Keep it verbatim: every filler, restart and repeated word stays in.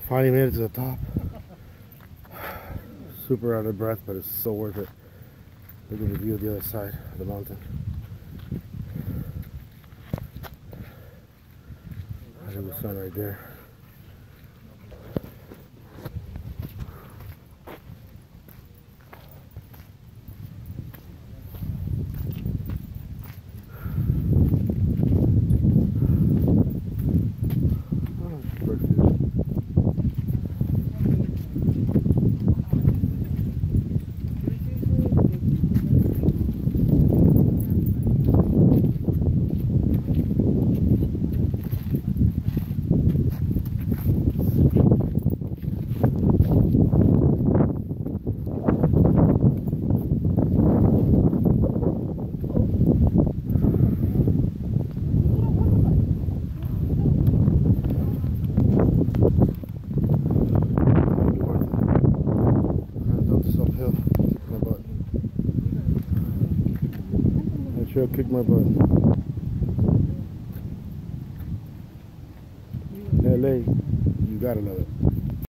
Finally made it to the top. Super out of breath, but it's so worth it. Look at the view of the other side of the mountain. There's the sun right there. Sure, kick my butt. L A, you gotta love it.